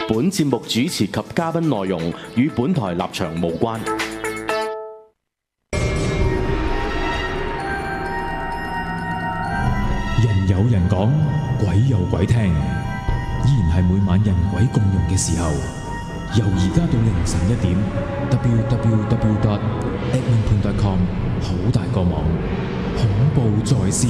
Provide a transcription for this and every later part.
本節目主持及嘉賓內容與本台立場無關。 人有人講，鬼有鬼聽，依然係每晚人鬼共用嘅時候。由而家到凌晨1點 ，www.edmonton.com 好大個網，恐怖在線。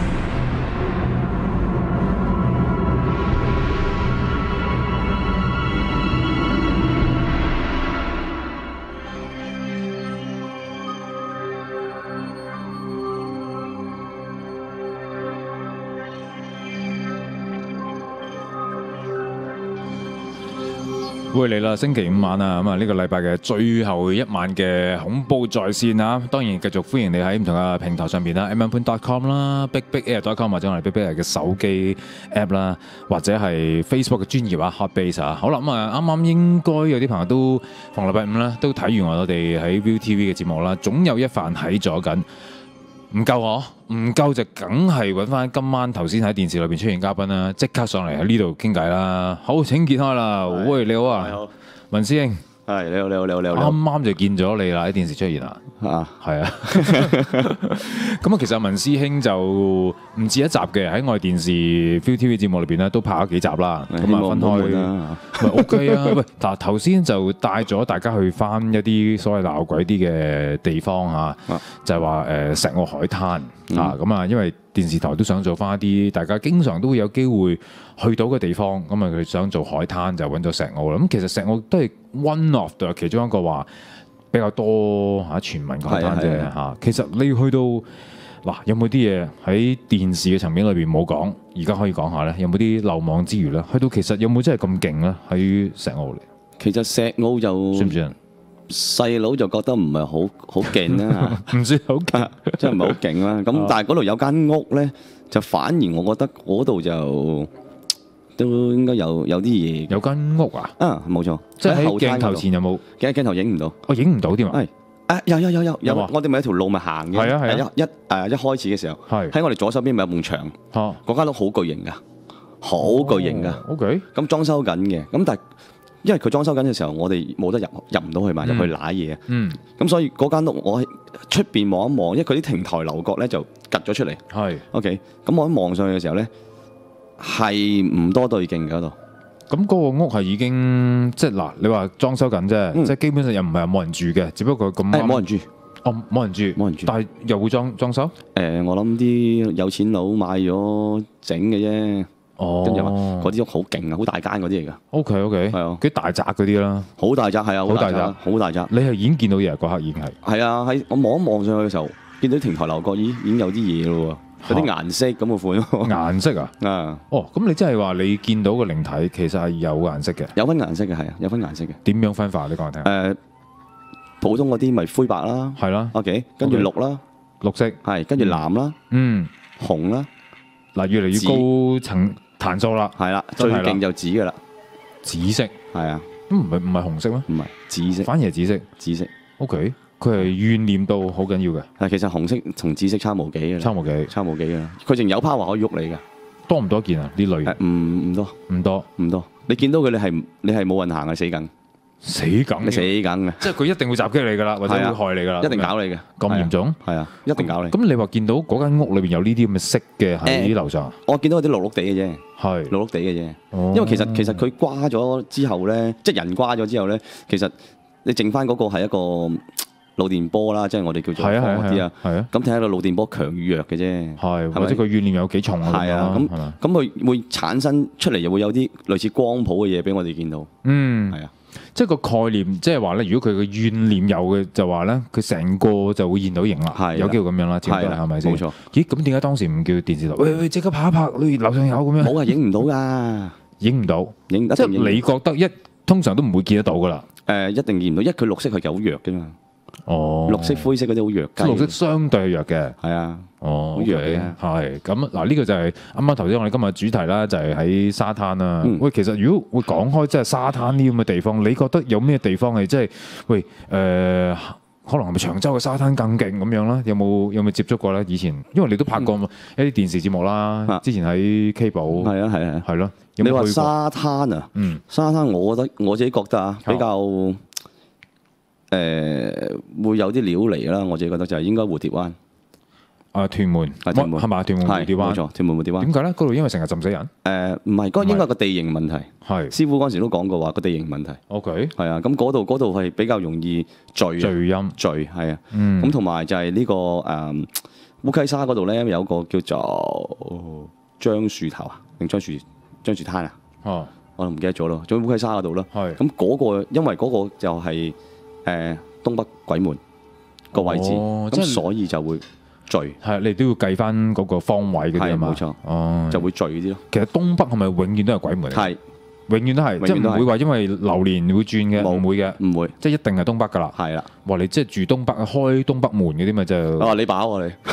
會嚟啦！星期五晚啊，咁啊呢個禮拜嘅最後一晚嘅恐怖在線啊，當然繼續歡迎你喺唔同嘅平台上邊啦 ，edmonton.com 啦 ，bigbigair.com 或者我哋 bigbigair 嘅手機 app 啦，或者係 Facebook 嘅專頁啊 ，Hotbase 啊，好啦咁啊，啱啱應該有啲朋友都逢禮拜五啦，都睇完我哋喺 ViuTV 嘅節目啦，總有一飯喺咗緊。唔夠我，唔夠就梗係揾翻今晚頭先喺電視裏邊出現嘉賓啦，即刻上嚟喺呢度傾偈啦。好，請揭開啦。喂，你好啊， 你好， 文師兄。 係你好， 啱啱就見咗你啦，喺電視出現啦。係啊。咁啊，其實文師兄就唔止一集嘅，喺我哋電視 ViuTV 節目裏邊咧都拍咗幾集啦。咁啊，分開咪 OK 啊。喂，嗱頭先就帶咗大家去翻一啲所謂鬧鬼啲嘅地方啊，就係話石澳海灘啊。咁啊，因為電視台都想做翻一啲大家經常都會有機會去到嘅地方，咁啊佢想做海灘就揾咗石澳啦。咁其實石澳都係 one of 其中一個話比較多嚇傳聞嘅海灘啫嚇。其實你要去到嗱，有冇啲嘢喺電視嘅層面裏邊冇講，而家可以講下咧？有冇啲漏網之魚咧？去到其實有冇真係咁勁咧？喺石澳嚟， 其實石澳就算唔算？ 細佬就覺得唔係好勁啦， 唔算好勁， 即係唔係好勁啦。咁但係嗰度有間屋咧，就反而我覺得嗰度就都應該有啲嘢。 有間屋啊？ 冇錯， 即係喺鏡頭前有冇？ 鏡頭影唔到， 我影唔到添啊！ 有， 啊我哋咪有條路咪行嘅。 係啊， 一開始嘅時候，喺我哋左手邊咪有埲牆，嗰間屋好巨型㗎，好巨型㗎。 OK， 咁裝修緊嘅，咁但係因為佢裝修緊嘅時候，我哋冇得入唔到去嘛，入去揦嘢。咁所以嗰間屋我喺出邊望一望，因為佢啲亭台樓閣咧就趌咗出嚟。 係 OK，咁我一望上去嘅時候咧，係唔多對勁嘅嗰度。 咁嗰個屋係已經即係嗱，你話裝修緊啫，即係基本上又唔係冇人住嘅，只不過咁啱冇人住。 冇人住，但係又會裝修？ 我諗啲有錢佬買咗整嘅啫。跟住話嗰啲屋好勁啊，好大間嗰啲嚟㗎。 OK，係啊，幾大宅嗰啲啦。 好大宅係啊，好大宅。 你係已經見到嘢嗰刻已經係。 係啊，喺我望一望上去嘅時候，見到亭台樓閣已經有啲嘢咯喎，有啲顏色咁嘅款。 顏色啊？咁你真係話你見到個靈體其實係有顏色嘅？ 有分顏色嘅，係啊，有分顏色嘅。點樣分法？你講嚟聽。 普通嗰啲咪灰白啦， 係啦。 OK， 跟住綠啦， 綠色係，跟住藍啦，紅啦。 嗱，越嚟越高層彈數啦， 係啦，最勁就紫㗎啦， 紫色係啊， 唔係紅色咩？ 唔係紫色， 反而係紫色。 紫色 OK， 佢係怨念到好緊要嘅。 其實紅色同紫色差無幾嘅，差無幾㗎啦。佢淨有 power可以喐你㗎。 多唔多見啊？呢類唔多。你見到佢你係冇運行嘅，死梗。你死梗嘅， 即係佢一定會襲擊你㗎啦，或者會害你㗎啦， 一定搞你嘅。 咁嚴重？ 係啊，一定搞你。 咁你話見到嗰間屋裏邊有呢啲咁嘅色嘅喺樓上？ 我見到有啲綠綠地嘅啫， 係綠綠地嘅啫。因為其實佢瓜咗之後咧，即係人瓜咗之後咧，其實你剩翻嗰個係一個腦電波啦，即係我哋叫做嗰啲啊。咁睇下個腦電波強與弱嘅啫。係， 或者佢怨念有幾重啊？ 係啊，咁佢會產生出嚟，又會有啲類似光譜嘅嘢俾我哋見到。係啊。 即係個概念，即係話咧，如果佢嘅怨念有嘅，就話咧，佢成個就會現到形啦，有機會咁樣啦，係咪先？冇錯。咦，咁點解當時唔叫電視台？喂，即刻拍一拍，你樓上有咁樣？ 冇啊，影唔到㗎， 影唔到，即係你覺得通常都唔會見得到㗎啦。 一定見唔到，因為佢綠色係好弱㗎嘛。綠色、灰色嗰啲好弱雞。 綠色相對弱嘅。係啊。 好弱嘅。係咁嗱，呢個就係啱啱頭先我哋今日主題啦，就係喺沙灘啦。喂，其實如果會講開即係沙灘呢咁嘅地方，你覺得有咩地方係即係喂可能係咪長洲嘅沙灘更勁咁樣啦？有冇接觸過咧？以前因為你都拍過一啲電視節目啦，之前喺 K 寶係咯。 你話沙灘啊？沙灘我自己覺得啊，比較會有啲料嚟啦。我自己覺得就係應該蝴蝶灣。 屯門係咪屯門蝴蝶灣？ 冇錯，屯門蝴蝶灣。 點解咧？嗰度因為成日浸死人？ 唔係，嗰應該係個地形問題。 係師傅嗰陣時都講過話個地形問題。 OK。係啊，咁嗰度係比較容易聚陰係啊。咁同埋就係呢個烏溪沙嗰度咧，有個叫做樟樹頭啊，定樟樹灘啊？我都唔記得咗咯。仲有烏溪沙嗰度咯。係。咁嗰個因為嗰個就係東北鬼門個位置，咁所以就會聚係，你都要計翻嗰個方位嗰啲啊嘛。 冇錯，就會聚啲咯。 其實東北係咪永遠都係鬼門嚟？ 係， 永遠都係，即係唔會話因為流年會轉嘅，唔會嘅， 唔會， 即係一定係東北噶啦。 係啦， 哇！你即係住東北，開東北門嗰啲咪就你飽喎你。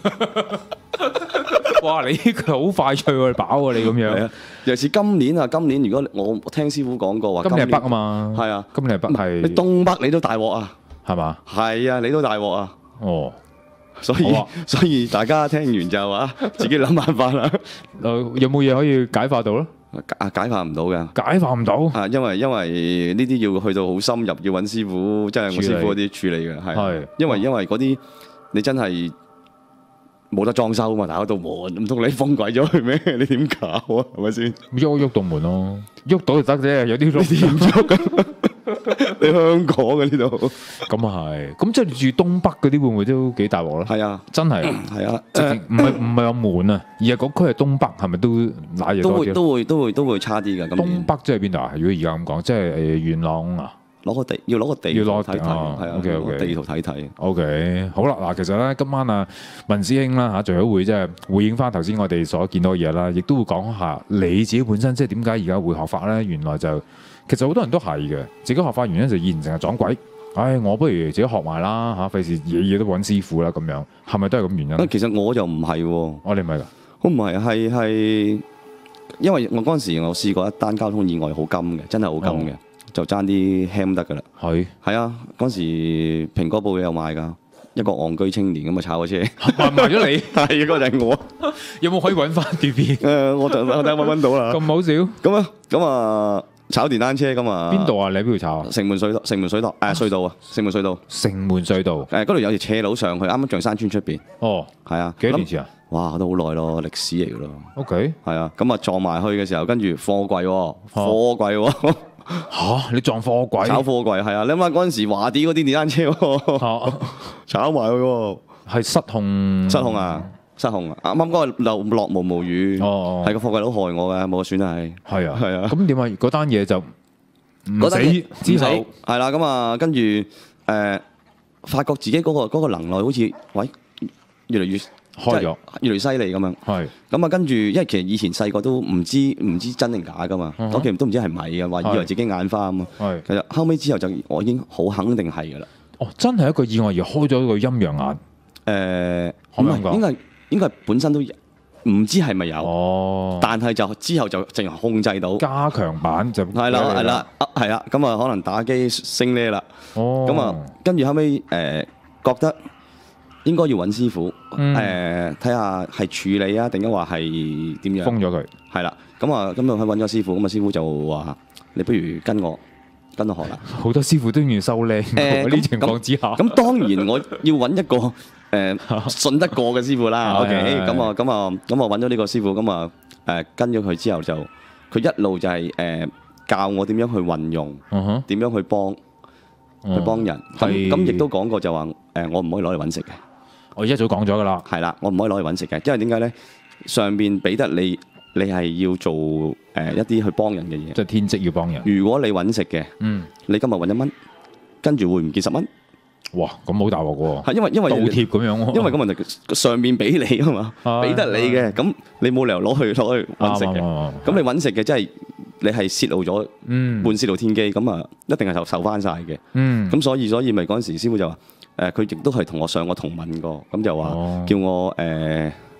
哇！你好快脆喎，飽喎你咁樣。 尤其是今年如果我聽師傅講過話， 今年係北啊嘛。係啊，今年係北係。 你東北你都大鑊啊， 係嘛？ 係啊，你都大鑊啊。 哦。 所以大家聽完就話自己諗辦法啦。 有冇嘢可以解化到咧？ 解化唔到嘅， 解化唔到。 因為呢啲要去到好深入，要揾師傅，即係我師傅嗰啲處理嘅。係，因為嗰啲你真係冇得裝修嘛，打開道門，唔通你封鬼咗佢咩？你點搞啊？係咪先？ 喐道門咯，喐到就得啫。有啲碌點喐？ 你香港嘅呢度， 咁啊係，咁即係住東北嗰啲會唔會都幾大鑊咧？ 係啊， 真係， 係啊， 唔係有門啊，而係嗰區係東北，係咪都揦嘢多啲？ 都會差啲嘅。 東北即係邊度啊？如果而家咁講，即係元朗啊？ 要攞個地圖睇睇，係啊，地圖睇睇。 OK，好啦，嗱，其實咧今晚啊，文師兄啦嚇，最好會即係回應翻頭先我哋所見到嘅嘢啦，亦都會講下你自己本身即係點解而家會學法咧？原來就其實好多人都係嘅，自己學法原因就以前成日撞鬼，我不如自己學埋啦嚇，費事嘢嘢都揾師傅啦咁樣，係咪都係咁原因？ 其實我又唔係喎， 我哋唔係㗎， 我唔係係因為我嗰陣時我試過一單交通意外好金嘅，真係好金嘅。就爭啲輕得㗎啦，係啊！嗰時蘋果報有賣㗎，一個戇居青年咁啊炒個車， 賣咗你， 係嗰個就係我。 有冇可以揾翻段片？ 我睇下揾到啦。 咁好笑？ 咁啊，炒電單車㗎嘛？ 邊度啊？你喺邊度炒啊？ 城門隧道隧道啊！城門隧道。 城門隧道。嗰度有條斜路上去，啱啱象山村出邊。 哦， 係啊。 幾多年前啊？ 哇，都好耐咯，歷史嚟㗎咯。 OK。係啊，咁啊撞埋去嘅時候，跟住貨櫃喎。 你撞貨櫃？ 炒貨櫃係啊！你諗下嗰陣時華啲嗰啲電單車喎，炒埋佢喎， 係失控啊！ 啱啱嗰個落毛雨，係個貨櫃佬害我嘅，冇個選係。係啊。咁點啊？嗰單嘢就唔死之後係啦。咁啊，跟住發覺自己嗰個能耐好似越嚟越開咗，越嚟越犀利咁樣。係咁啊，跟住因為其實以前細個都唔知真定假噶嘛，我其實都唔知係咪嘅，話以為自己眼花咁啊。其實後尾之後就我已經好肯定係噶啦。哦，真係一個意外而開咗個陰陽眼。唔係，應該本身都唔知係咪有。哦，但係就之後就淨係控制到加強版就係啦。咁啊可能打機升呢啦。哦，咁啊跟住後尾覺得應該要揾師傅，睇下係處理啊，定係話係點樣？封咗佢。係啦，咁啊，咁就去揾咗師傅，咁啊師傅就話：你不如跟我學啦。好多師傅都要收靚喎，呢情況之下。咁當然我要揾一個信得過嘅師傅啦。OK，咁啊揾咗呢個師傅，咁啊跟咗佢之後就，佢一路就係教我點樣去運用，點樣去幫人。咁亦都講過就話我唔可以攞嚟揾食嘅。我一早講咗噶啦，係啦，我唔可以攞嚟揾食嘅，因為點解咧？上邊俾得你係要做一啲去幫人嘅嘢，即係天職要幫人。如果你揾食嘅，你今日揾1蚊，跟住會唔見10蚊。哇，咁好大鑊喎！係因為倒貼咁樣喎。因為個問題上面俾你啊嘛，俾得你嘅，咁你冇理由攞去揾食嘅。咁你揾食嘅，即係你係泄露咗半泄露天機，咁啊一定係受翻晒嘅。咁所以咪嗰陣時師傅就話。佢亦都係同我上過同問過，咁就話叫我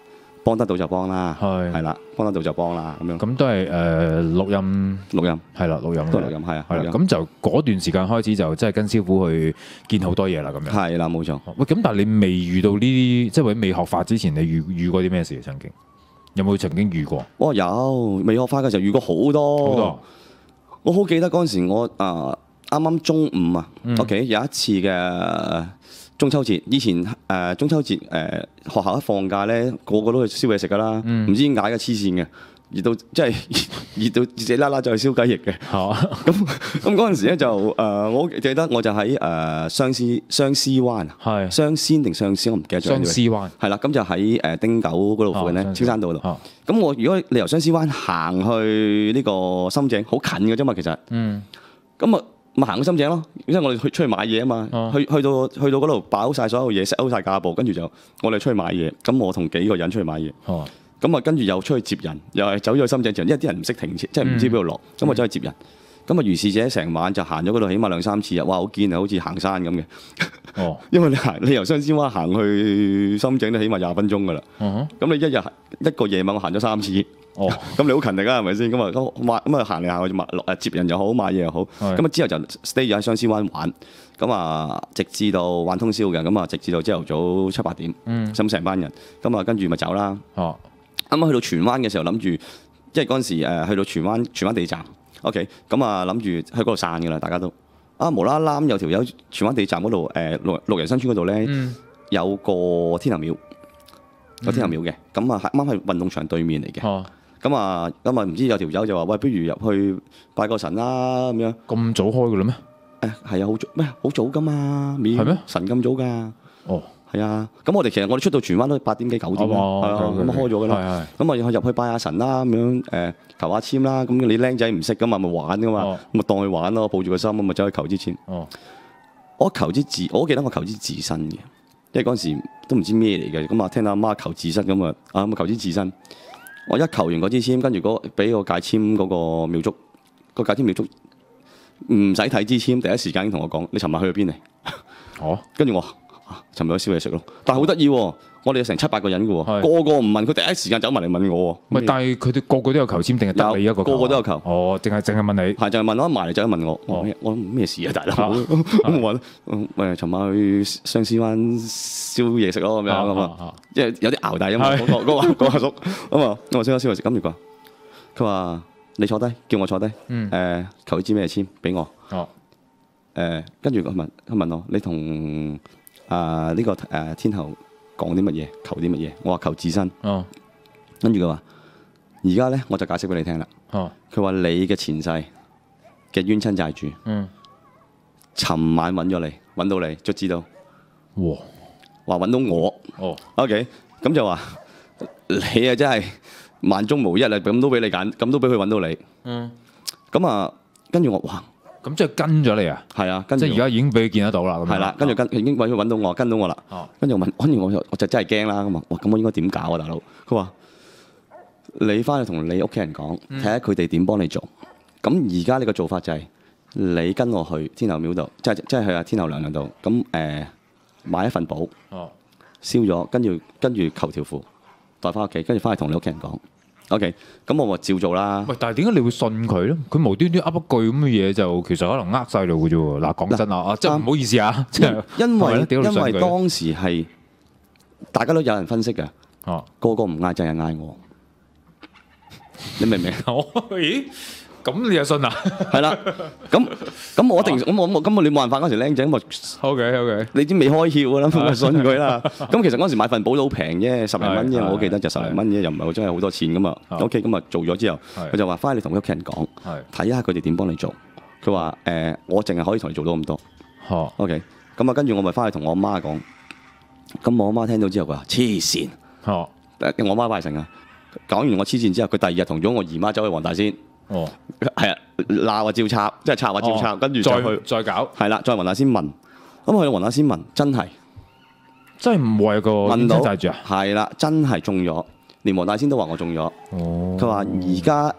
幫得到就幫啦，係啦，幫得到就幫啦咁樣。 咁都係錄音係啦，錄音都係錄音係啊， 係啦。咁就嗰段時間開始就真係跟師傅去見好多嘢啦，咁樣。 係啦，冇錯。 喂，咁但係你未遇到呢啲，即係或者未學法之前，你遇過啲咩事？曾經有冇曾經遇過？ 哦，有未學法嘅時候遇過好多。我好記得嗰陣時，我啱啱中午啊，OK 有一次嘅中秋節。以前中秋節學校一放假咧，個個都去燒嘢食噶啦，唔知點解嘅黐線嘅，熱到即係熱到自己啦啦就去燒雞翼嘅。咁嗰陣時咧就我記得我就喺相思灣，係相仙定相思我唔記得咗。相思灣係啦，咁就喺汀九嗰度附近咧，青山道度。咁我如果你由相思灣行去呢個深井，好近嘅啫嘛，其實。咁啊，咪行去深井咯，因為我哋出去買嘢啊嘛。去到嗰度擺好晒所有嘢，set好晒架步，跟住就我哋出去買嘢。咁我同幾個人出去買嘢。咁啊，跟住又出去接人，又係走咗去深井，因為啲人唔識停車，即係唔知邊度落。咁我走去接人。咁啊，如是者成晚就行咗嗰度，起碼2-3次啊！哇，好堅啊，好似行山咁嘅。因為你由相思灣行去深井都起碼20分鐘噶啦。咁你一個夜晚我行咗3次。咁你好勤力啊，係咪先？咁啊行嚟行去接人又好，買嘢又好。咁啊之後就 stay 咗喺相思灣玩。咁啊直至到玩通宵嘅。咁啊直至到朝頭早7-8點。咁成班人。咁啊跟住咪走啦。啱啱去到荃灣嘅時候諗住，即係嗰陣時去到荃灣地站。OK， 咁啊諗住喺嗰度散㗎啦，大家都無啦啦有條友荃灣地站嗰度綠人新村嗰度咧有個天后廟，有天后廟嘅，咁啊啱啱係運動場對面嚟嘅，咁啊唔知有條友就話喂，不如入去拜個神啦咁樣。咁早開㗎啦咩？係啊，好早咩？好早㗎嘛，廟係咩？神咁早㗎。係啊，咁我哋出到荃灣都8點幾9點啦，係啊，咁開咗㗎啦。咁啊入去拜下神啦，咁樣求下籤啦。咁你僆仔唔識㗎嘛，咪玩㗎嘛，咪當佢玩咯，抱住個心咁咪走去求支籤。我記得我求支自身嘅，因為嗰陣時都唔知咩嚟嘅。咁啊聽到阿媽求自身咁啊求支自身。我一求完嗰支籤，跟住俾我戒籤嗰個廟祝，個戒籤廟祝唔使睇支籤，第一時間已經同我講：你尋日去咗邊嚟？跟住我。尋日去燒嘢食咯，但係好得意喎！我哋有成7-8個人嘅喎，個個唔問佢，第一時間走埋嚟問我喎。唔係，但係佢哋個個都有求籤，定係得你一個？個個都有求。淨係問你。係，就係問我，埋嚟就係問我。我咩事啊，大佬？咁我話尋日去相思灣燒嘢食咯，咁樣咁啊，即係有啲熬大音樂嗰個阿叔咁啊，我燒嘢食，跟住佢話你坐低，叫我坐低。求支咩籤俾我？跟住佢問我，你同呢個天后講啲乜嘢，求啲乜嘢？我話求自身。跟住佢話：而家咧我就解釋俾你聽啦。佢話你嘅前世嘅冤親債主，尋晚揾咗你，揾到你，卒知道。話揾到我。OK， 咁就話你啊真係萬中無一啊！咁都俾你揀，咁都俾佢揾到你。咁啊，跟住我哇！咁即係跟咗你啊？係啊，即係而家已經俾佢見得到啦。係啦，跟住已經俾佢揾到我，跟到我啦。跟住我問，跟住我就真係驚啦。咁啊，哇！咁我應該點搞啊，大佬？佢話：你翻去同你屋企人講，睇下佢哋點幫你做。咁而家呢個做法就係你跟我去天后廟度，即係去阿天后娘娘度。咁買一份簿，燒咗，跟住求條符，帶翻屋企，跟住翻去同你屋企人講。OK， 咁我咪照做啦。喂，但係點解你會信佢咧？佢無端端噏一句咁嘅嘢，就其實可能呃晒你嘅啫喎。嗱，講真啊，即係唔好意思啊，即係因為當時係大家都有人分析嘅，個個唔嗌就係嗌我，你明唔明？咦？咁你又信啊？係啦，咁我一定咁你冇辦法嗰時僆仔咁咪 OK， 你知未開竅啦，咁咪信佢啦。咁其實嗰時買份簿都好平啫，10零蚊啫，我記得就10零蚊啫，又唔係真係好多錢噶嘛。OK， 咁啊做咗之後，佢就話翻去你同屋企人講，睇下佢哋點幫你做。佢話我淨係可以同你做到咁多。OK， 咁啊跟住我咪翻去同我阿媽講。咁我阿媽聽到之後佢話黐線。我阿媽拜神啊，講完我黐線之後，佢第二日同咗我姨媽走去黃大仙。係啊，鬧啊照插，即係插啊照插，跟住再搞，係啦，再黃大仙問，咁去到黃大仙問，真係唔會個問到債主啊，係啦，真係中咗，連黃大仙都話我中咗。佢話而家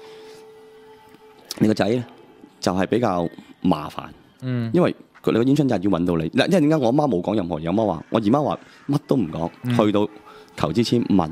你個仔咧就係比較麻煩，因為你個冤親債主揾到你，因為點解我阿媽冇講任何嘢？我姨媽話乜都唔講，去到求支籤問。睇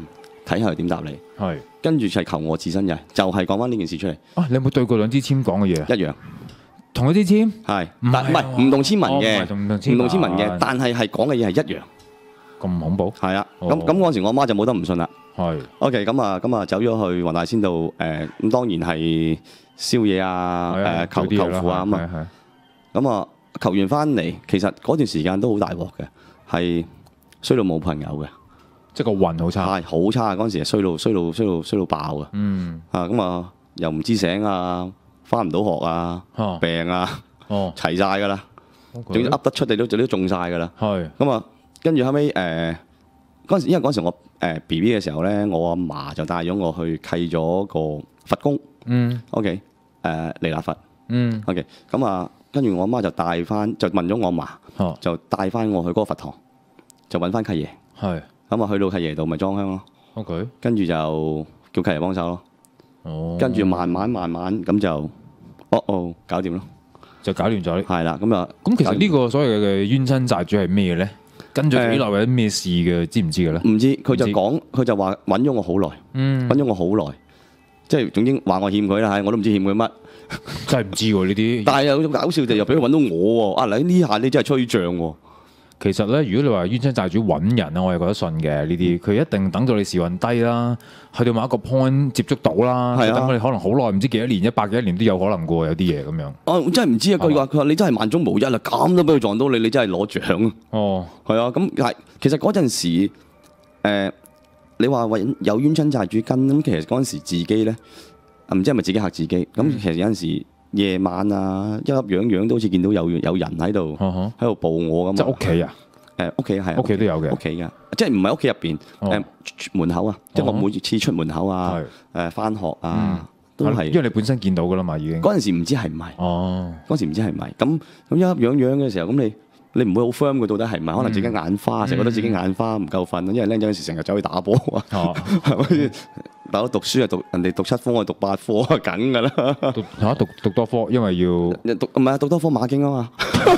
睇下佢點答你。 係。 跟住就係求我自身嘅，就係講翻呢件事出嚟。 啊，你有冇對過兩支簽講嘅嘢？ 一樣。 同一支簽？ 係，但唔係唔同簽文嘅，唔同簽文嘅，但係講嘅嘢係一樣。 咁恐怖？ 係啊，咁嗰陣時我媽就冇得唔信啦。 係。OK， 咁啊走咗去黃大仙度咁當然係宵夜啊，求父啊咁啊。咁啊求完翻嚟，其實嗰段時間都好大鑊嘅，係衰到冇朋友嘅， 即係個運好差。 係好差，嗰陣時係衰到爆嘅。咁啊又唔知醒啊，翻唔到學啊，病啊，齊晒㗎啦。總之噏得出地都中晒㗎啦。係。咁啊，跟住後尾嗰陣時，因為嗰陣時我BB 嘅時候咧，我阿嫲就帶咗我去契咗個佛公。OK， 彌勒佛。OK， 咁啊，跟住我阿媽就帶翻，就問咗我阿嫲，就帶翻我去嗰個佛堂，就揾翻契爺。係。咁啊，去到契爺度咪裝香咯。OK。跟住就叫契爺幫手咯。跟住慢慢咁就，搞掂咯， 就搞掂咗。係啦，咁啊， 咁其實呢個所謂嘅冤親債主係咩咧？跟住幾耐或者咩事嘅？知唔知嘅咧？ 唔知，佢就講，佢就話揾咗我好耐，揾咗我好耐，即係總之話我欠佢啦，我都唔知欠佢乜， 真係唔知喎呢啲。但係有種搞笑就又俾佢揾到我喎，嗱呢下你真係吹脹喎。 其實咧，如果你話冤親債主揾人啊，我係覺得信嘅呢啲，佢一定等到你時運低啦，去到某一個 point 接觸到啦，等佢哋可能好耐，唔知幾多年、100幾多年都有可能嘅喎，有啲嘢咁樣。 我真係唔知啊！佢話你真係萬中無一啦，咁都俾佢撞到你，你真係攞獎啊！係啊，咁係其實嗰陣時，你話有冤親債主跟咁，其實嗰陣時自己咧，唔知係咪自己嚇自己？咁其實有陣時。夜晚啊，一粒樣都好似見到有人喺度捕我咁。 即係屋企啊？ 屋企係。 屋企都有嘅。 屋企㗎，即係唔係屋企入邊？門口啊，即係我每次出門口啊，返學啊，都係。 因為你本身見到㗎啦嘛，已經。 嗰陣時唔知係唔係？嗰陣時唔知係唔係？咁一粒樣嘅時候，咁你唔會好 firm 佢到底係唔係？可能自己眼花，成日覺得自己眼花唔夠瞓，因為僆仔嗰時成日走去打波啊。係咪先？大佬讀書啊，人哋讀7科，我讀8科啊，梗㗎啦。 讀多科，因為要唔係讀多科馬經啊嘛。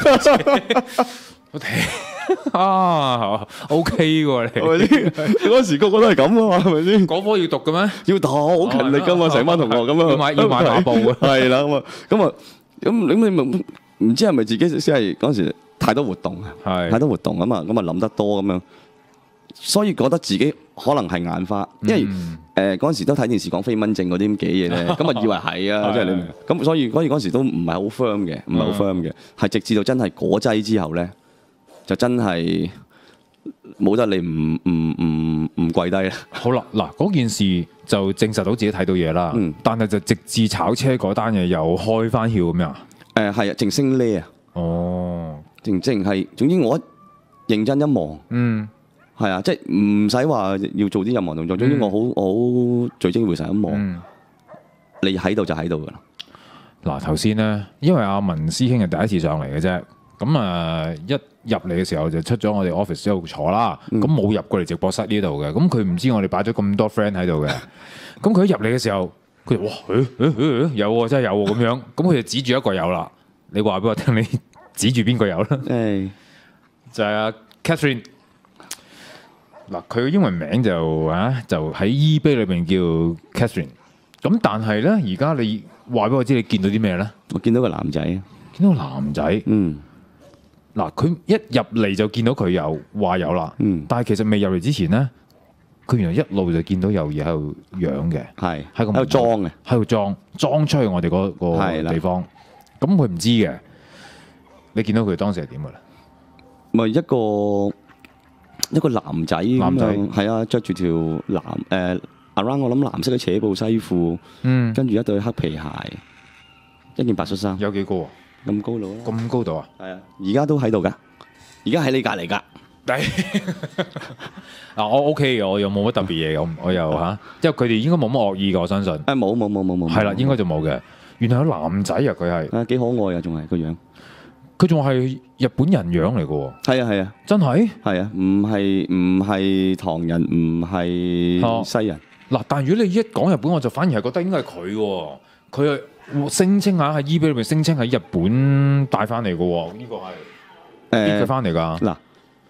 OK 喎你。 係咪先？嗰時個個都係咁啊嘛，係咪先？ 嗰科要讀嘅咩？ 要讀，好勤力㗎嘛，成班同學咁樣。 要買馬步啊。 係啦，咁你咪唔知係咪自己先係嗰陣時太多活動啊？太多活動啊嘛，咁啊諗得多咁樣。所以覺得自己可能係眼花，因為嗰陣時都睇電視講飛蚊症嗰啲咁嘅嘢咧，咁啊以為係啊，即係你咁，所以嗰時都唔係好 firm 嘅，唔係好 firm 嘅，係直至到真係果劑之後咧，就真係冇得你唔跪低啦。 好啦，嗱嗰件事就證實到自己睇到嘢啦，但係就直至炒車嗰單嘢又開翻竅咁樣。係啊，淨升呢啊。淨係，總之我一認真一望。係啊，即係唔使話要做啲任何動作，總之我好聚精會神咁望，你喺度就喺度噶啦。 嗱頭先咧，因為阿文師兄係第一次上嚟嘅啫，咁啊一入嚟嘅時候就出咗我哋 office 度坐啦，咁冇入過嚟直播室呢度嘅，咁佢唔知我哋擺咗咁多 friend 喺度嘅，咁佢一入嚟嘅時候，佢話哇有喎，真係有喎咁樣，咁佢就指住一個有啦，你話俾我聽，你指住邊個有啦？就係阿 Catherine。嗱，佢嘅英文名就喺 eBay 裏邊叫 Catherine， 咁但係咧，而家你話俾我知，你見到啲咩咧？ 我見到個男仔， 見到男仔。嗱，佢一入嚟就見到佢話有啦。但係其實未入嚟之前咧，佢原來一路就見到有嘢喺度養嘅，喺度裝嘅，喺度裝出去我哋嗰個地方。咁佢唔知嘅，你見到佢當時係點嘅咧？ 咪一個男仔咁樣，係啊，着住條around 我諗藍色嘅扯布西褲，跟住一對黑皮鞋，一件白恤衫。 有幾高啊？ 咁高度啊？ 咁高度啊？ 係啊，而家都喺度㗎，而家喺你隔離㗎。 嗱，我 OK 嘅，我又冇乜特別嘢，我又因為佢哋應該冇乜惡意嘅，我相信。 冇， 係啦，應該就冇嘅。原來有男仔啊，佢係幾可愛啊，仲係個樣。 佢仲係日本人樣嚟嘅喎。係啊， 真係。係啊，唔係唐人，唔係西人。 嗱，但係如果你一講日本，我就反而係覺得應該係佢喎。佢係聲稱喺 eBay 裏面聲稱喺日本帶翻嚟嘅喎，呢個係佢翻嚟㗎。嗱，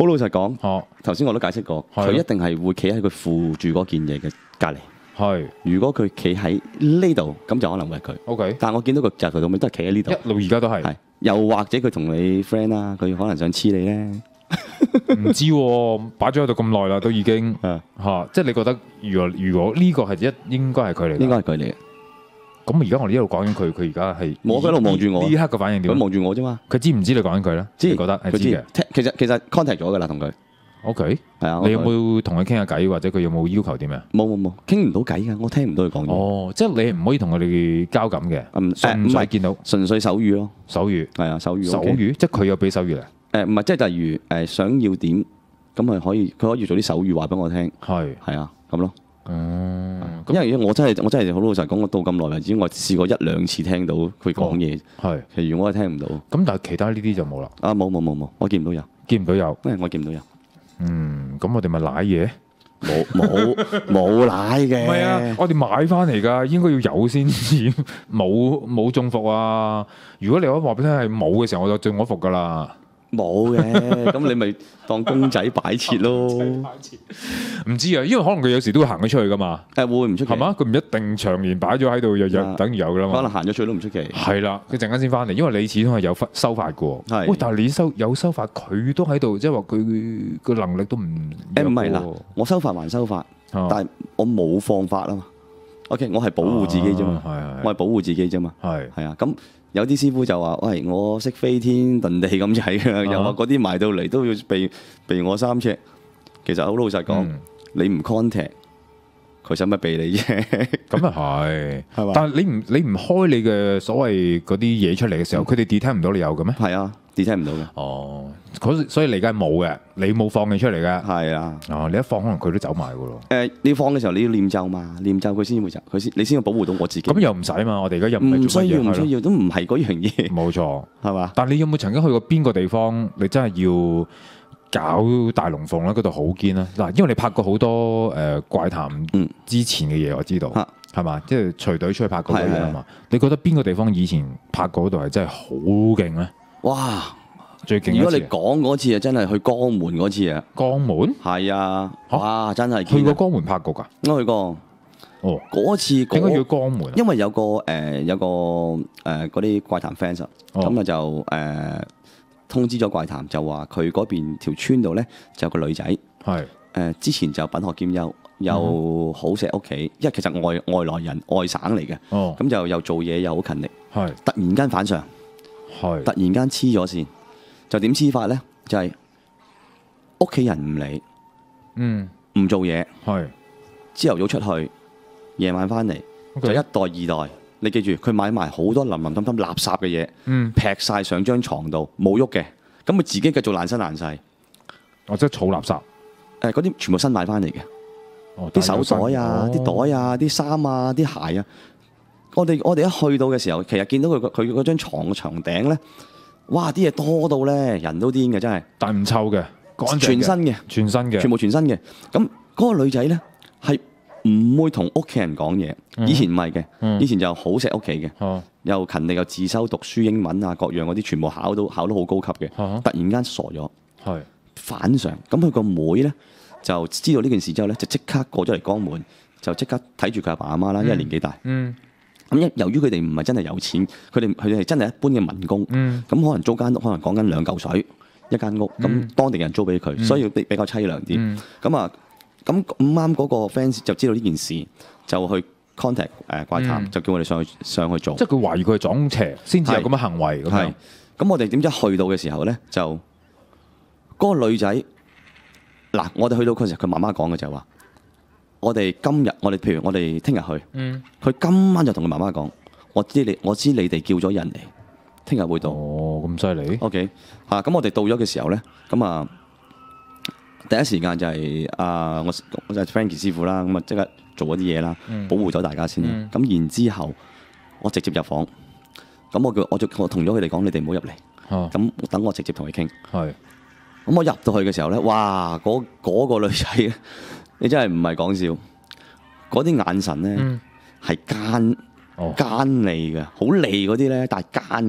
好老實講，頭先我都解釋過，佢一定係會企喺佢附住嗰件嘢嘅隔離。係，如果佢企喺呢度，咁就可能會係佢。OK， 但係我見到佢就佢咁樣都係企喺呢度， 一路而家都係。 又或者佢同你 friend 啦，佢可能想黐你咧。 唔知喎，擺咗喺度咁耐啦，都已經嚇，即係你覺得如果呢個係應該係佢嚟？應該係佢嚟嘅。咁而家我哋一路講緊佢，佢而家係我喺度望住我。呢刻嘅反應點？ 佢望住我啫嘛。 佢知唔知你講緊佢咧？ 知， 你覺得係知嘅。 其實 contact 咗㗎啦，同佢。OK， 係啊。 你有冇同佢傾下偈，或者佢有冇要求啲咩？ 冇，傾唔到偈㗎，我聽唔到佢講嘢。 哦，即係你唔可以同佢哋交感嘅。唔係見到， 純粹手語咯。 手語係啊，手語。 手語，即係佢有俾手語嚟。 唔係，即係例如想要點，咁佢可以做啲手語話俾我聽。係啊，咁咯。因為我真係好老實講，我到咁耐為止，我試過1-2次聽到佢講嘢，其餘我係聽唔到。咁但係其他呢啲就冇啦。 冇，我見唔到有， 見唔到有， 我見唔到有。 咁我哋咪舐嘢？ 冇舐嘅。 唔係啊，我哋買翻嚟㗎，應該要有先至，冇中伏啊！如果你話俾你聽係冇嘅時候，我就中咗伏㗎啦。 冇嘅，咁你咪當公仔擺設咯。 唔知啊，因為可能佢有時都會行咗出去噶嘛。 會唔出奇？ 係嘛？佢唔一定長年擺咗喺度，日日等於有噶啦嘛。 可能行咗出去都唔出奇。 係啦，佢陣間先翻嚟，因為你始終係有收發嘅。係。喂，但係你有收發，佢都喺度，即係話佢個能力都唔。唔係啦，我收發還收發，但係我冇放發啊嘛。OK， 我係保護自己啫嘛。我係保護自己啫嘛。係啊，咁。有啲師傅就話：喂，我識飛天遁地咁滯嘅，又話嗰啲埋到嚟都要避我3尺。其實好老實講，你唔 contact，佢使乜避你啫？ 咁啊係嘛？但係你唔開你嘅所謂嗰啲嘢出嚟嘅時候，佢哋 detect 唔到你有嘅咩？ 係啊，detect 唔到嘅。 哦，所以你而家係冇嘅，你冇放佢出嚟嘅。 係啊。 哦，你一放可能佢都走埋嘅咯。 你放嘅時候你要念咒嘛，念咒佢先會走，你先要保護到我自己。 咁又唔使嘛，我哋而家又唔係做乜嘢。 唔需要，都唔係嗰樣嘢。 冇錯， 係嘛？ 但你有冇曾經去過邊個地方？你真係要搞大龍鳳咧？嗰度好堅啦。嗱，因為你拍過好多怪談之前嘅嘢，我知道係嘛，即係隨隊出去拍過嘅嘢啊嘛。你覺得邊個地方以前拍過嗰度係真係好勁咧？哇！最勁！ 如果你講嗰次啊，真係去江門嗰次啊。 江門？ 係啊！哇！真係去過江門拍過㗎？ 我去過。哦，嗰次點解叫江門？ 因為有個嗰啲怪談 fans 咁啊就通知咗怪談，就話佢嗰邊條村度咧就有個女仔，係之前就品學兼優，又好錫屋企，因為其實外來人外省嚟嘅，咁就又做嘢又好勤力，係突然間反常，係突然間黐咗線，就點黐法咧？就係屋企人唔理，唔做嘢，係朝頭早出去，夜晚翻嚟就一代二代。你記住，佢買埋好多淋淋氹氹垃圾嘅嘢，劈晒上張床度，冇喐嘅。咁佢自己繼續爛身爛世。 哦，即係儲垃圾。嗰啲全部新買翻嚟嘅。啲手袋啊，啲袋啊，啲衫啊，啲鞋啊。我哋一去到嘅時候，其實見到佢嗰張床嘅床頂咧，哇！啲嘢多到咧，人都癲嘅真係。 但唔臭嘅， 全新嘅，全部全新嘅。咁嗰個女仔咧係唔會同屋企人講嘢，以前唔係嘅，以前就好錫屋企嘅，又勤力又自修讀書英文啊各樣嗰啲，全部考到好高級嘅。突然間傻咗，反常。咁佢個妹咧就知道呢件事之後咧，就即刻過咗嚟江門，就即刻睇住佢阿爸阿媽啦，因為年紀大。咁由於佢哋唔係真係有錢，佢哋係真係一般嘅民工，咁可能租間屋可能講緊2嚿水一間屋，咁當地人租俾佢，所以比較凄涼啲。咁啱嗰個 fans 就知道呢件事，就去 contact 怪談，就叫我哋上去做。 即係佢懷疑佢係撞邪，先至有咁嘅行為咁樣。 咁我哋點知去到嘅時候咧，就嗰個女仔嗱，我哋去到嗰時，佢媽媽講嘅就係話：我哋譬如我哋聽日去，佢今晚就同佢媽媽講：我知你哋叫咗人嚟，聽日會到。 哦，咁犀利。 OK， 咁我哋到咗嘅時候咧，咁啊。第一時間就係我就係 Frankie 師傅啦，咁啊即刻做咗啲嘢啦，保護咗大家先。咁然之後，我直接入房，咁我同咗佢哋講：你哋唔好入嚟，咁等我直接同佢傾。咁我入到去嘅時候咧，哇！嗰個女仔，你真係唔係講笑，嗰啲眼神咧係奸利嘅，好利嗰啲咧，但係奸嘅。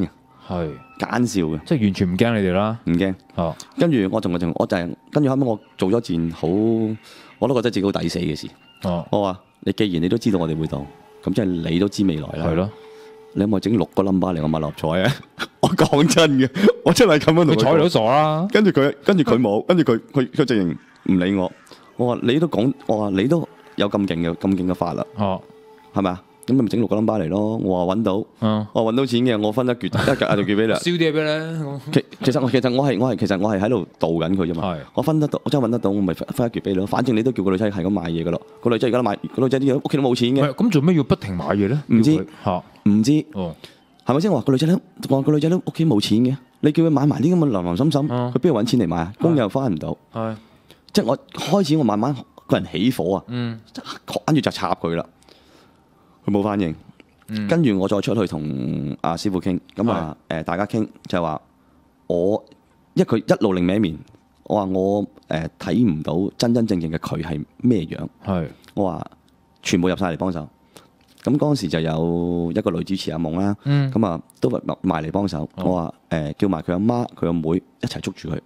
係奸笑嘅， 即係完全唔驚你哋啦， 唔驚。 哦， 跟住我就係跟住後尾我做咗件好，我都覺得自己好抵死嘅事。 哦， 我話你既然你都知道我哋會到，咁即係你都知未來啦。 係咯。 你可唔可以整6個 number 嚟我買六合彩啊？我講真嘅，我真係咁樣同佢彩都傻啦。 跟住佢冇，跟住佢直情唔理我。我話你都講，我話你都有咁勁嘅法啦。 哦， 係咪啊？咁你咪整6個 number 嚟咯。我話揾到，我揾到錢嘅，我分一橛就俾你。 燒啲嘢俾你。 其實我係喺度盜緊佢啫嘛。我分得到，我真係揾得到，我咪分一橛俾你咯。反正你都叫個女仔係咁買嘢噶咯。個女仔而家都買，個女仔啲屋企都冇錢嘅。 咁做咩要不停買嘢咧？ 唔知嚇， 唔知。 哦， 係咪先？我話個女仔都屋企冇錢嘅，你叫佢買埋啲咁嘅林林沈沈，佢邊度揾錢嚟買啊？工又翻唔到。係，即係我開始我慢慢個人起火啊。跟住就插佢啦。佢冇反應，跟住我再出去同阿師傅傾，咁啊大家傾就係話因為佢一路另歪面，我話我睇唔到真正嘅佢係咩樣，我話全部入晒嚟幫手，咁嗰陣時就有一個女主持阿夢啦，咁啊都埋嚟幫手，我話叫埋佢阿媽佢阿妹一齊捉住佢，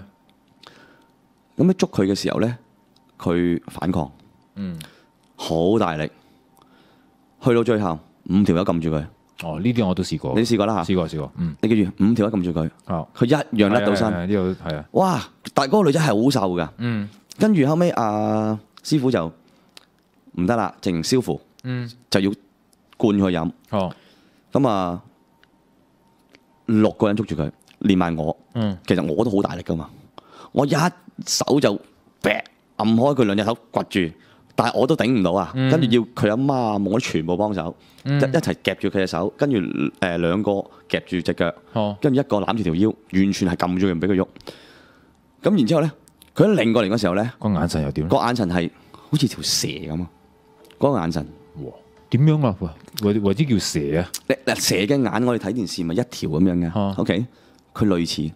咁一捉佢嘅時候咧，佢反抗，好大力。去到最後5條友撳住佢。 哦，呢啲我都試過。 你試過啦嚇？ 試過。 你記住5條友撳住佢。哦。佢一樣甩到身。 呢度係啊。哇！ 但係嗰個女仔係好瘦㗎。跟住後尾阿師傅就唔得啦，淨消符。就要灌佢飲。哦。咁啊，6個人捉住佢，連埋我。其實我都好大力㗎嘛。我一手就劈揞開佢2隻手掘住。但係我都頂唔到啊！跟住要佢阿媽我全部幫手，一齊夾住佢隻手，跟住2個夾住隻腳，跟住1個攬住條腰，完全係撳住佢唔俾佢喐。咁然之後咧，佢一擰過嚟嗰時候咧， 個眼神又點？ 個眼神係好似條蛇咁啊！嗰個眼神， 哇！點樣啊？為之叫蛇啊？ 嗱，蛇嘅眼我哋睇電視咪一條咁樣嘅，OK？佢類似，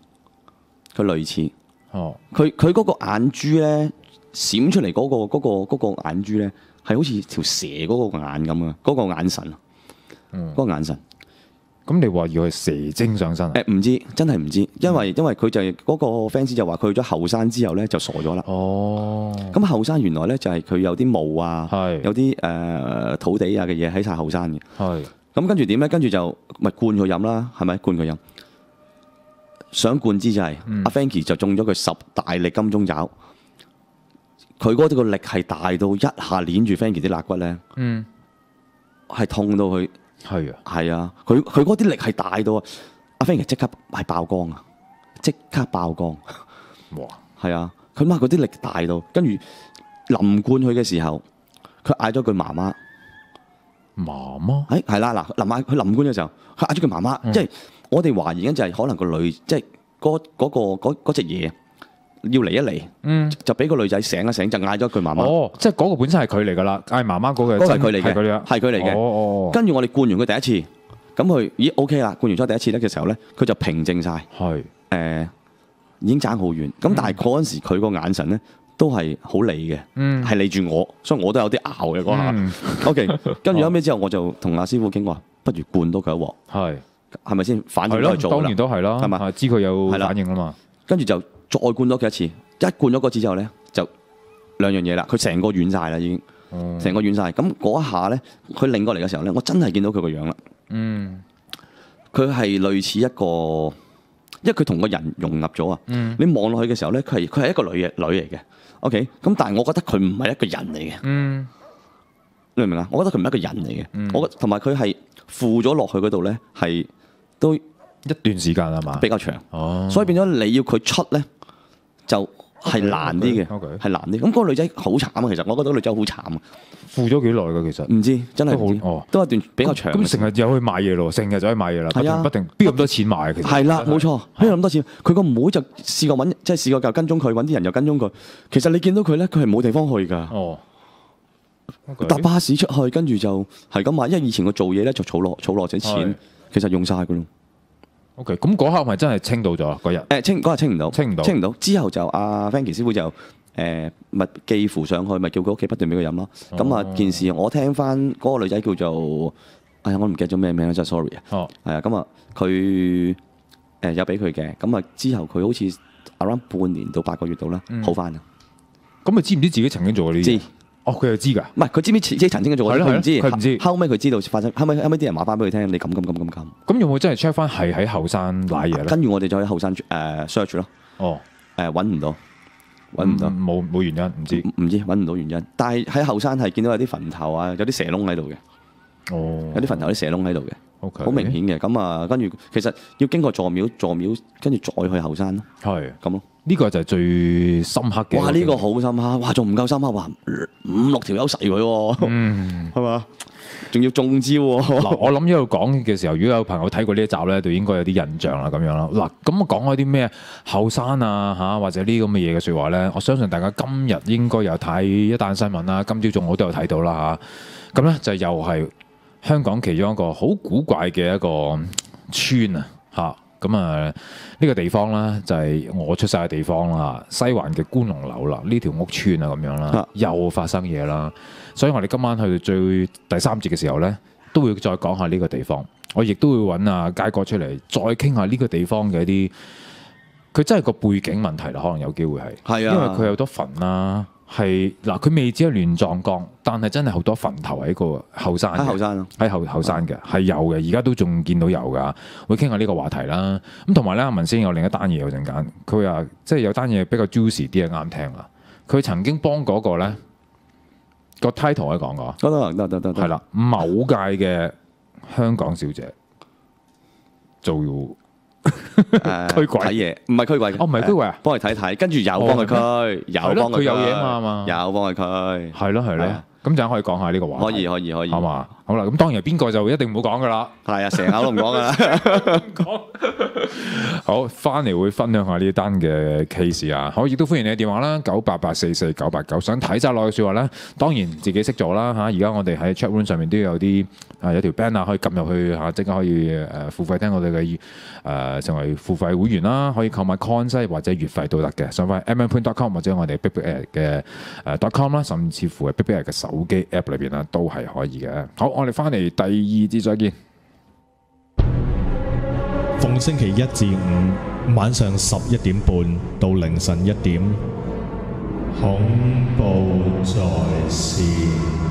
佢嗰個眼珠咧。閃出嚟嗰個眼珠咧，係好似條蛇嗰個眼咁啊！嗰個眼神，嗰個眼神。 咁你話要係蛇精上身啊？ 唔知，真係唔知，因為佢就係嗰個 fans 就話佢去咗後山之後咧就傻咗啦。哦。咁後山原來咧就係佢有啲霧啊，有啲土地啊嘅嘢喺晒後山嘅。係。咁跟住點咧？跟住就咪灌佢飲啦，係咪？灌佢飲。想灌之際，阿 Frankie 就中咗佢10大力金鐘爪。佢嗰啲個力係大到一下捏住 Frankie 啲肋骨咧，係痛到佢。係啊，係啊，佢嗰啲力係大到阿 Frankie 即刻係爆光啊！即刻爆光。哇！係啊，佢媽嗰啲力大到，跟住臨灌佢嘅時候，佢嗌咗句媽媽。媽媽？係啦，嗱，佢臨灌嘅時候，佢嗌咗句媽媽，即係我哋懷疑緊就係可能個女，即係嗰隻嘢。要嚟一嚟，就俾個女仔醒一醒，就嗌咗句媽媽。哦， 即係嗰個本身係佢嚟噶啦，嗌媽媽嗰個係佢嚟嘅，係佢嚟嘅。 哦， 跟住我哋灌完佢第一次，咁佢咦 OK 啦，灌完咗第一次咧嘅時候咧，佢就平靜晒。係已經爭好遠。咁但係嗰陣時佢個眼神咧都係好利嘅，係利住我，所以我都有啲拗嘅嗰下。OK， 跟住後尾之後我就同阿師傅傾話，不如灌多佢一鑊。係咪先？反應都係做啦。 當然都係啦，係嘛？知佢有反應啦嘛。 跟住就。再灌多佢一次，一灌咗嗰次之後咧，就2樣嘢啦。佢成個軟晒啦，已經，成個軟晒。咁嗰一下咧，佢擰過嚟嘅時候咧，我真係見到佢個樣啦。佢係類似一個，因為佢同個人融合咗啊。你望落去嘅時候咧，佢係一個女嚟嘅。OK， 咁但係我覺得佢唔係一個人嚟嘅。你明唔明啊？我覺得佢唔係一個人嚟嘅。我同埋佢係附咗落去嗰度咧，係都一段時間係嘛？ 比較長。所以變咗你要佢出咧。就係難啲嘅，係難啲。咁嗰個女仔好慘啊！其實我覺得個女仔好慘啊。 付咗幾耐㗎？其實唔知，真係好，都一段比較長。 咁成日又去買嘢咯，成日就去買嘢啦。係啊，不定邊有咁多錢買？其實係啦，冇錯，邊有咁多錢？佢個妹就試過揾，即係試過又跟蹤佢，揾啲人又跟蹤佢。其實你見到佢咧，佢係冇地方去㗎。哦，搭巴士出去，跟住就係咁買。因為以前佢做嘢咧就儲落啲錢，其實用晒㗎咯。 OK， 咁嗰刻咪真係清到咗嗰日？ 嗰日清唔到，之後就阿 Frankie 師傅就咪寄符上去，咪叫佢屋企不斷俾佢飲咯。咁啊件事我聽翻嗰個女仔叫做哎呀，我唔記得咗咩名啦，真係 sorry 啊。 哦， 係啊，咁啊，佢有俾佢嘅，咁啊之後佢好似 around 半年到8個月度啦，好翻啊。 咁佢知唔知自己曾經做過呢啲？ 知。 哦，佢又知㗎。 唔係，佢知唔知自己曾經做過？佢唔知。 佢唔知。 後尾佢知道發生，後尾啲人話翻俾佢聽，你咁。 咁有冇真係 check 翻係喺後山瀨嘢咧？ 跟住我哋就喺後山search 咯。 哦。 揾唔到。 冇原因，唔知揾唔到原因。但係喺後山係見到有啲墳頭啊，有啲蛇窿喺度嘅。 哦。 有啲墳頭有啲蛇窿喺度嘅。 OK。 好明顯嘅。咁啊，跟住其實要經過座廟，跟住再去後山咯。 係。 咁咯。 呢個就係最深刻嘅。 哇！呢個好深刻，哇！仲唔夠深刻？哇！5-6條友噬佢喎，係嘛？仲要中招喎。 嗱，我諗一路講嘅時候，如果有朋友睇過呢一集咧，就應該有啲印象啦，咁樣啦。嗱，咁講開啲咩後山啊嚇，或者呢啲咁嘅嘢嘅説話咧，我相信大家今日應該有睇一單新聞啦。今朝早我都有睇到啦嚇。咁咧就又係香港其中一個好古怪嘅一個村啊嚇。咁啊，呢個地方啦，就係我出世嘅地方啦，西環嘅觀龍樓啦，呢條屋村啊咁樣啦，又發生嘢啦。所以我哋今晚去到第3節嘅時候呢，都會再講下呢個地方。我亦都會揾阿佳哥出嚟，再傾下呢個地方嘅一啲，佢真係個背景問題啦，可能有機會係， 係啊， 因為佢有多墳啦。係嗱，佢未至於亂葬崗，但係真係好多墳頭喺個後山。喺後山咯，喺後山嘅係有嘅，而家都仲見到有㗎。會傾下呢個話題啦。咁同埋咧，文先有另一單嘢有陣間，佢話即係有單嘢比較 juicy 啲嘅啱聽啦。佢曾經幫嗰個咧個 title 可以講過，得係啦，某屆嘅香港小姐做驅鬼睇嘢，唔係驅鬼嘅， 唔係驅鬼啊， 幫佢睇睇，跟住又幫佢驅，又幫佢有嘢嘛， 又幫佢驅， 係咯。咁陣可以講下呢個話題， 可以， 係嘛？好啦，咁當然邊個就一定唔好講噶啦。 係啊，成口都唔講噶啦。 講好，翻嚟會分享下呢單嘅 case 啊。好，亦都歡迎你嘅電話啦，988449989。想睇晒落去説話咧，當然自己識做啦嚇。而家我哋喺 chat room 上面都有啲有條 band 啊，可以撳入去嚇，即刻可以付費聽我哋嘅成為付費會員啦，可以購買 coin 或者月費都得嘅。上翻 mm.com 或者我哋 BigBig 嘅.com 啦，甚至乎係 BigBig 嘅手機 app 裏邊啦，都係可以嘅。好，我哋翻嚟第2節再見。 逢星期1至5晚上11點半到凌晨1點，恐怖在線。